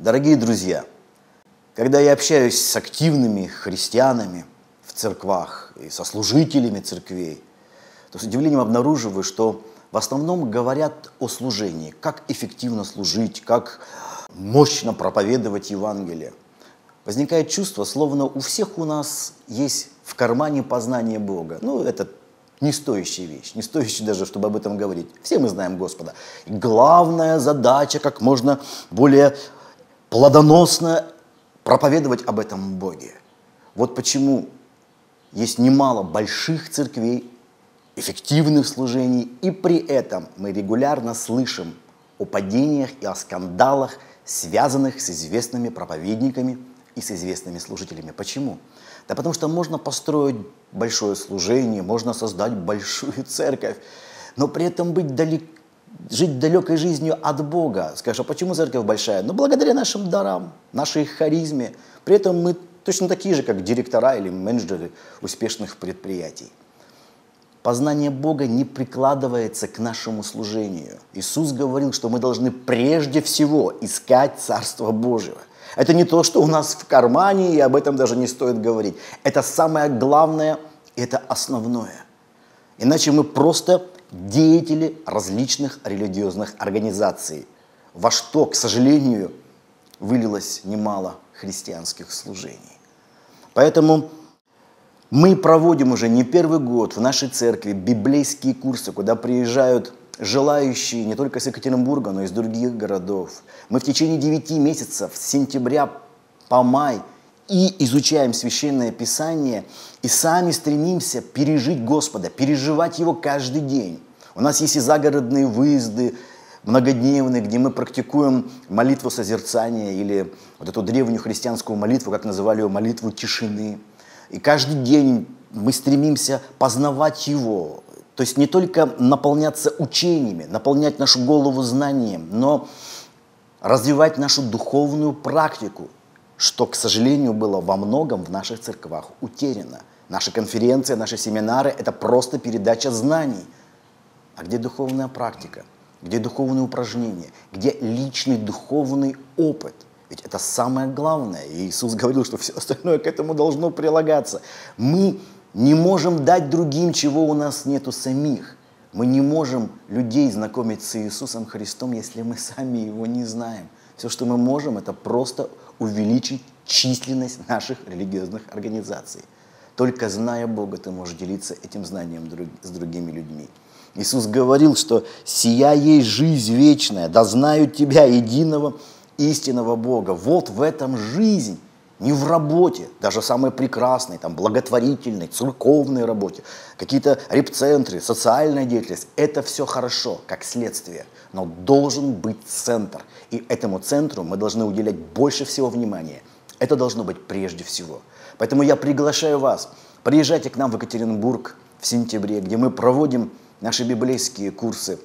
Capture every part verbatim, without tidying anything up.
Дорогие друзья, когда я общаюсь с активными христианами в церквах и со служителями церквей, то с удивлением обнаруживаю, что в основном говорят о служении, как эффективно служить, как мощно проповедовать Евангелие. Возникает чувство, словно у всех у нас есть в кармане познание Бога. Ну, это не стоящая вещь, не стоящая даже, чтобы об этом говорить. Все мы знаем Господа. И главная задача, как можно более плодоносно проповедовать об этом Боге. Вот почему есть немало больших церквей, эффективных служений, и при этом мы регулярно слышим о падениях и о скандалах, связанных с известными проповедниками и с известными служителями. Почему? Да потому что можно построить большое служение, можно создать большую церковь, но при этом быть далек, жить далекой жизнью от Бога. Скажешь, а почему церковь большая? Ну, благодаря нашим дарам, нашей харизме. При этом мы точно такие же, как директора или менеджеры успешных предприятий. Познание Бога не прикладывается к нашему служению. Иисус говорил, что мы должны прежде всего искать Царство Божьего. Это не то, что у нас в кармане, и об этом даже не стоит говорить. Это самое главное, это основное. Иначе мы просто деятели различных религиозных организаций, во что, к сожалению, вылилось немало христианских служений. Поэтому мы проводим уже не первый год в нашей церкви библейские курсы, куда приезжают желающие не только из Екатеринбурга, но и из других городов. Мы в течение девяти месяцев, с сентября по май, и изучаем Священное Писание, и сами стремимся пережить Господа, переживать Его каждый день. У нас есть и загородные выезды многодневные, где мы практикуем молитву созерцания, или вот эту древнюю христианскую молитву, как называли ее, молитву тишины. И каждый день мы стремимся познавать Его. То есть не только наполняться учениями, наполнять нашу голову знанием, но развивать нашу духовную практику, что, к сожалению, было во многом в наших церквах утеряно. Наши конференции, наши семинары – это просто передача знаний. А где духовная практика? Где духовные упражнения? Где личный духовный опыт? Ведь это самое главное. И Иисус говорил, что все остальное к этому должно прилагаться. Мы не можем дать другим, чего у нас нету самих. Мы не можем людей знакомить с Иисусом Христом, если мы сами Его не знаем. Все, что мы можем, это просто увеличить численность наших религиозных организаций. Только зная Бога, ты можешь делиться этим знанием с другими людьми. Иисус говорил, что «Сия есть жизнь вечная, да знают Тебя, единого истинного Бога». Вот в этом жизнь. Не в работе, даже самой прекрасной, там, благотворительной, церковной работе, какие-то репцентры, социальная деятельность. Это все хорошо, как следствие, но должен быть центр. И этому центру мы должны уделять больше всего внимания. Это должно быть прежде всего. Поэтому я приглашаю вас, приезжайте к нам в Екатеринбург в сентябре, где мы проводим наши библейские курсы.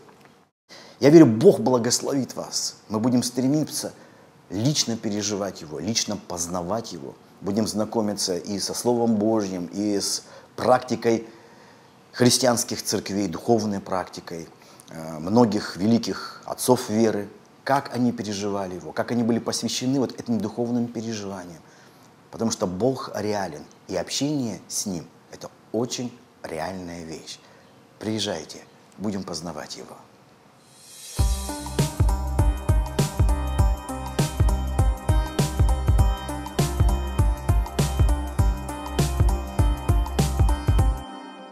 Я верю, Бог благословит вас. Мы будем стремиться лично переживать Его, лично познавать Его. Будем знакомиться и со Словом Божьим, и с практикой христианских церквей, духовной практикой э, многих великих отцов веры, как они переживали Его, как они были посвящены вот этим духовным переживаниям. Потому что Бог реален, и общение с Ним – это очень реальная вещь. Приезжайте, будем познавать Его.